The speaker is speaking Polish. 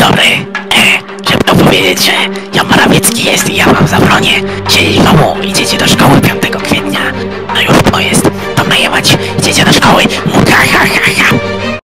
dobry. Żeby to powiedzieć, że Jan Morawiecki jest i ja wam zabronię siedzieć w domu. Idziecie do